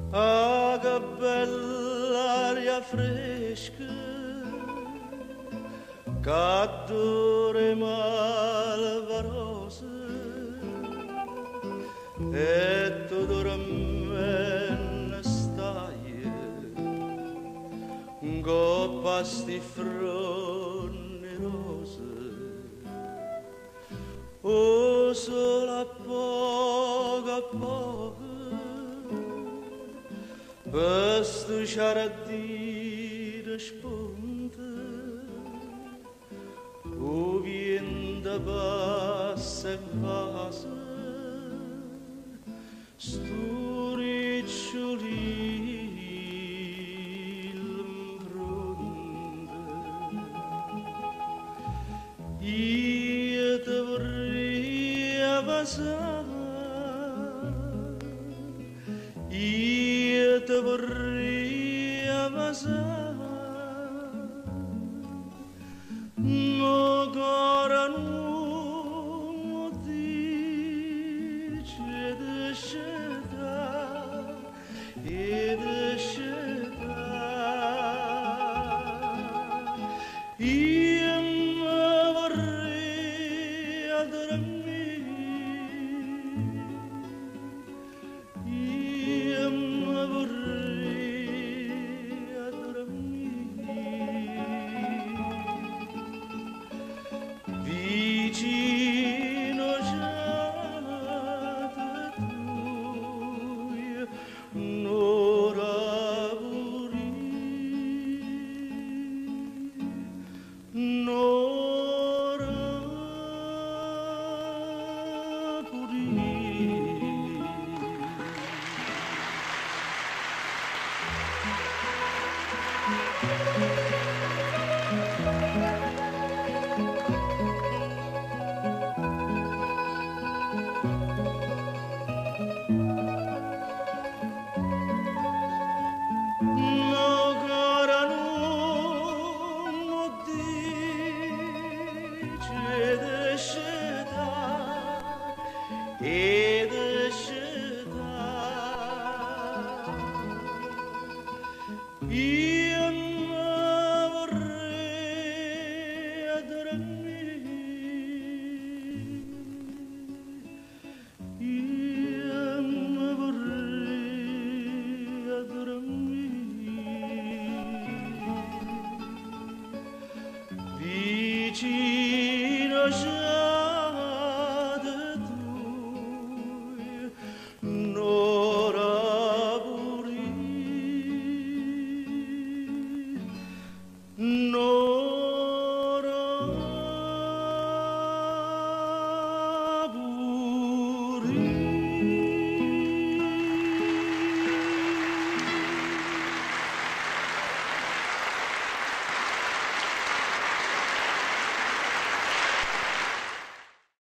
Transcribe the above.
Ah, che bella aria fresca, che dure malvarosa, e tu dormi stai, con pasti fronni rose. Oh, solo a poco, per sto giardino spunta, o vento passa casa, sto ricciolino in fronte. Io te vorrei abbassare, io te vorrei abbassare, ma ancora non dice di scelta.